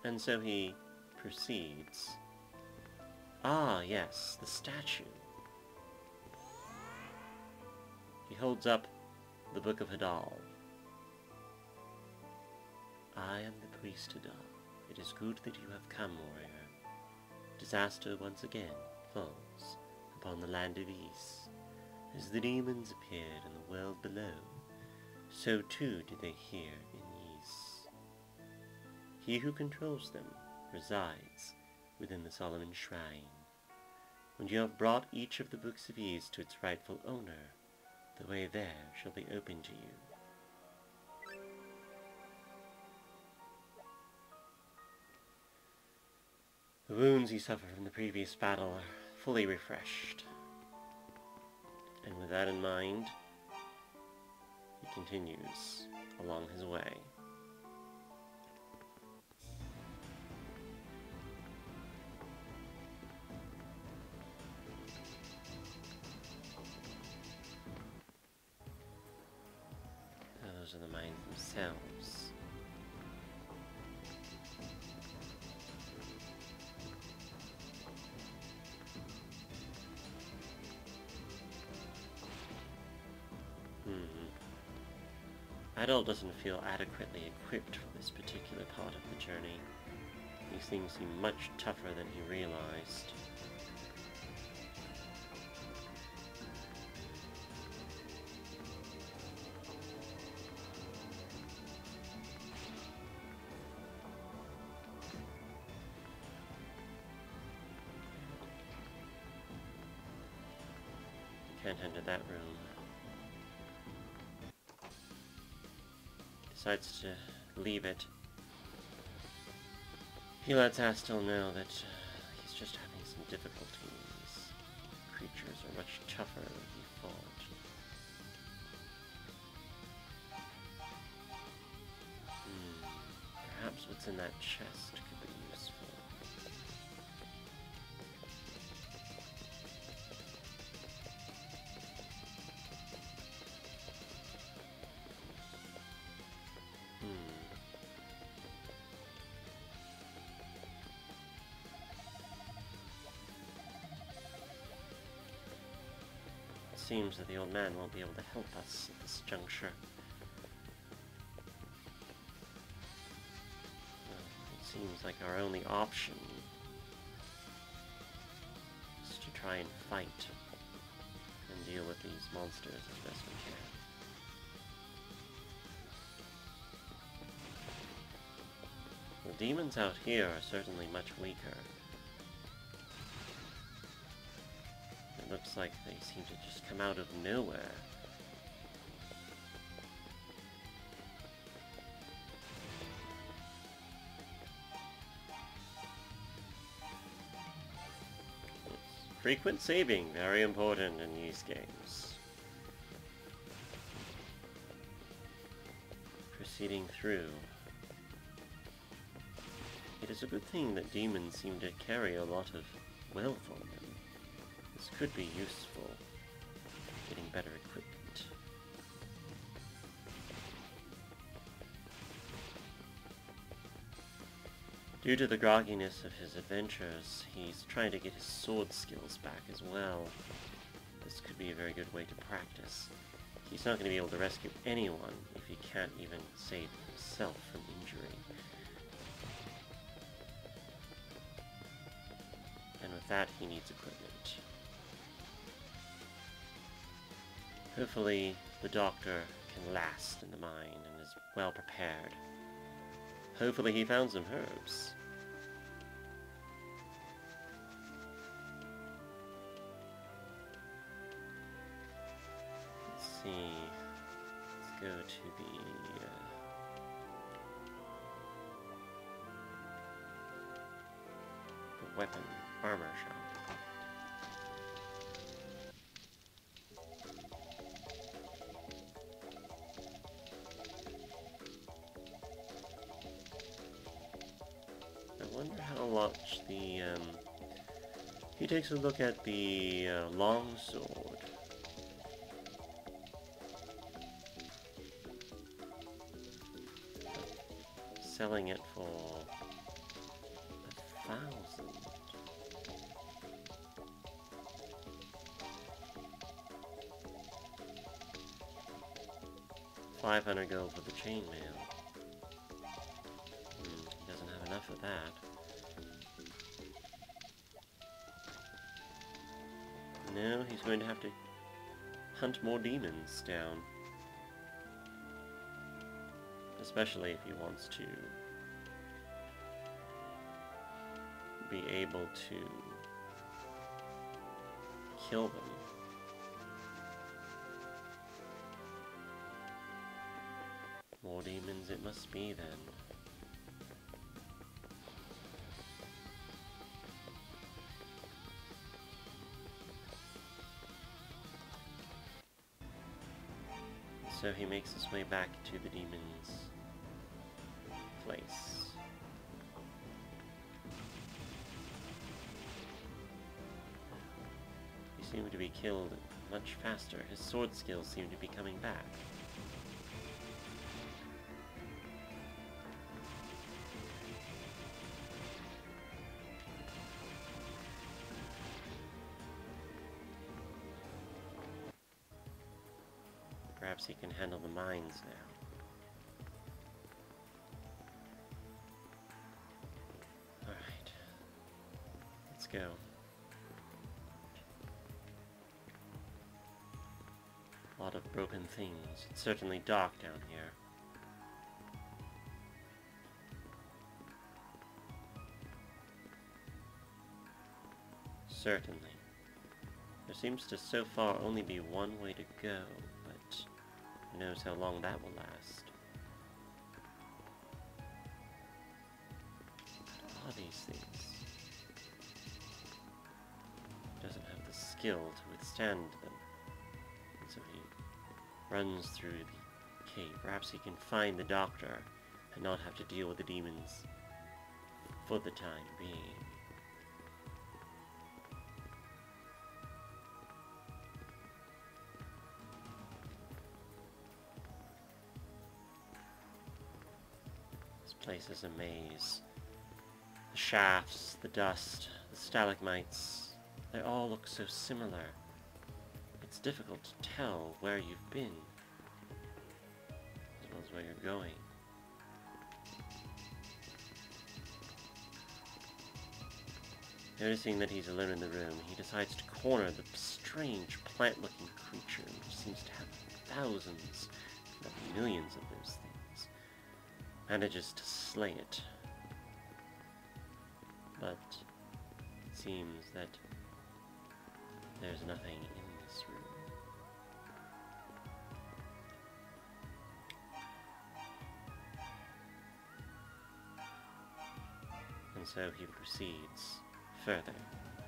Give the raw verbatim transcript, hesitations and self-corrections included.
And so he proceeds. Ah, yes, the statue. He holds up the Book of Hadal. I am the priest Hadal. It is good that you have come, warrior. Disaster once again falls upon the land of Ys. As the demons appeared in the world below, so too did they here in Ys. He who controls them resides within the Solomon Shrine. When you have brought each of the books of Ys to its rightful owner, the way there shall be open to you. The wounds you suffered from the previous battle are fully refreshed. And with that in mind, he continues along his way. Now those are the mines themselves. Adol doesn't feel adequately equipped for this particular part of the journey. These things seem much tougher than he realized. Can't enter that room. Decides to leave it. He lets Astel know that uh, he's just having some difficulties. Creatures are much tougher than he thought. Hmm. Perhaps what's in that chest could be useful. Seems that the old man won't be able to help us at this juncture. Well, it seems like our only option is to try and fight and deal with these monsters as best we can. The demons out here are certainly much weaker. It looks like they seem to just come out of nowhere. Frequent saving, very important in these games. Proceeding through. It is a good thing that demons seem to carry a lot of wealth on them. This could be useful, getting better equipment. Due to the grogginess of his adventures, he's trying to get his sword skills back as well. This could be a very good way to practice. He's not going to be able to rescue anyone if he can't even save himself from injury. And with that, he needs equipment. Hopefully, the doctor can last in the mine and is well prepared. Hopefully he found some herbs. Let's see. Let's go to the... Uh, the weapon armor shop. I wonder how much the, um, he takes a look at the uh, long sword. Selling it for thousand. Five hundred gold for the chainmail. Hmm, he doesn't have enough of that. No, he's going to have to hunt more demons down. Especially if he wants to be able to kill them. More demons it must be then. So he makes his way back to the demon's place. He seemed to be killed much faster. His sword skills seem to be coming back. Perhaps he can handle the mines now. Alright. Let's go. A lot of broken things. It's certainly dark down here. Certainly. There seems to so far only be one way to go, but who knows how long that will last. What are these things? He doesn't have the skill to withstand them. And so he runs through the cave. Perhaps he can find the doctor and not have to deal with the demons for the time being. This place is a maze. The shafts, the dust, the stalagmites, they all look so similar. It's difficult to tell where you've been, as well as where you're going. Noticing that he's alone in the room, he decides to corner the strange plant-looking creature, which seems to have thousands, if not millions of those things. Manages to slay it. But it seems that there's nothing in this room. And so he proceeds further